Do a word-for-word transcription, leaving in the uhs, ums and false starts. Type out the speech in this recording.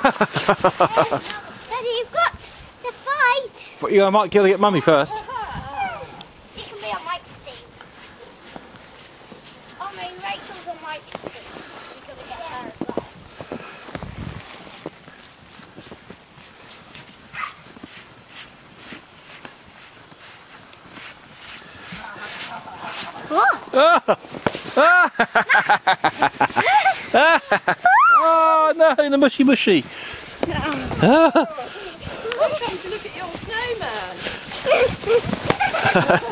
you've got the fight. But you might gotta get Mummy first. It can be on Mike's team. I mean, Rachel's on Mike's team. You've got to get her as well. Oh no, in the mushy mushy. I'm trying to look at your snowman.